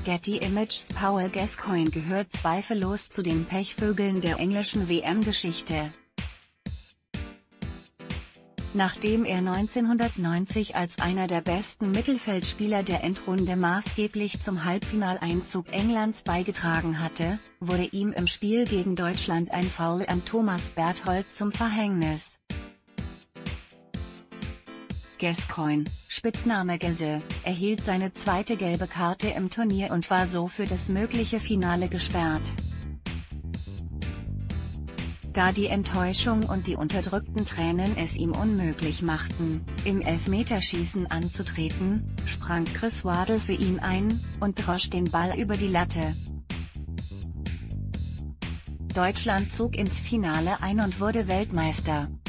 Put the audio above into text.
Getty Images. Paul Gascoigne gehört zweifellos zu den Pechvögeln der englischen WM-Geschichte. Nachdem er 1990 als einer der besten Mittelfeldspieler der Endrunde maßgeblich zum Halbfinaleinzug Englands beigetragen hatte, wurde ihm im Spiel gegen Deutschland ein Foul an Thomas Berthold zum Verhängnis. Gascoigne, Spitzname Gazze, erhielt seine zweite gelbe Karte im Turnier und war so für das mögliche Finale gesperrt. Da die Enttäuschung und die unterdrückten Tränen es ihm unmöglich machten, im Elfmeterschießen anzutreten, sprang Chris Waddle für ihn ein, und drosch den Ball über die Latte. Deutschland zog ins Finale ein und wurde Weltmeister.